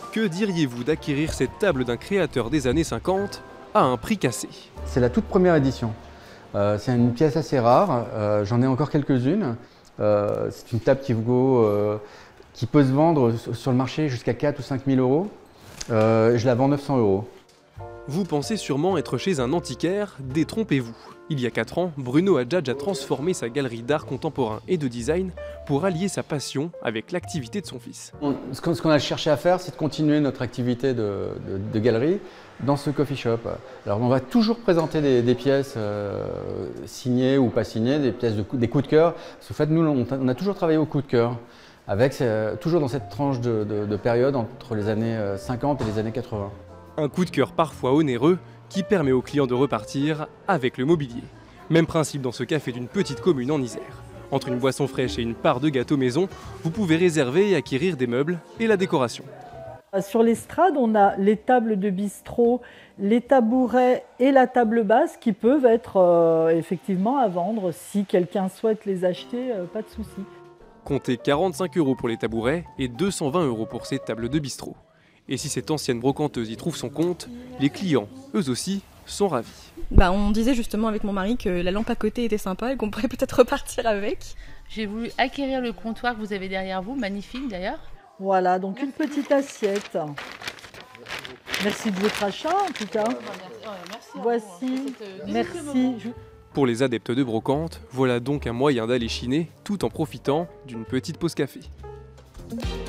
Que diriez-vous d'acquérir cette table d'un créateur des années 50 à un prix cassé? C'est la toute première édition. C'est une pièce assez rare, j'en ai encore quelques-unes. C'est une table qui peut se vendre sur le marché jusqu'à 4 ou 5 000 euros. Je la vends 900 euros. Vous pensez sûrement être chez un antiquaire, détrompez-vous. Il y a 4 ans, Bruno Hadjadj a transformé sa galerie d'art contemporain et de design pour allier sa passion avec l'activité de son fils. Ce qu'on a cherché à faire, c'est de continuer notre activité de galerie dans ce coffee shop. Alors on va toujours présenter des pièces signées ou pas signées, des pièces des coups de cœur. Parce qu'en fait, nous, on a toujours travaillé au coup de cœur, avec toujours dans cette tranche de période entre les années 50 et les années 80. Un coup de cœur parfois onéreux qui permet aux clients de repartir avec le mobilier. Même principe dans ce café d'une petite commune en Isère. Entre une boisson fraîche et une part de gâteau maison, vous pouvez réserver et acquérir des meubles et la décoration. Sur l'estrade, on a les tables de bistrot, les tabourets et la table basse qui peuvent être effectivement à vendre. Si quelqu'un souhaite les acheter, pas de souci. Comptez 45 € pour les tabourets et 220 € pour ces tables de bistrot. Et si cette ancienne brocanteuse y trouve son compte, les clients, eux aussi, sont ravis. On disait justement avec mon mari que la lampe à côté était sympa et qu'on pourrait peut-être repartir avec. J'ai voulu acquérir le comptoir que vous avez derrière vous, magnifique d'ailleurs. Voilà, donc une petite assiette. Merci de votre achat en tout cas. Voici, merci. Pour les adeptes de brocante, voilà donc un moyen d'aller chiner tout en profitant d'une petite pause café.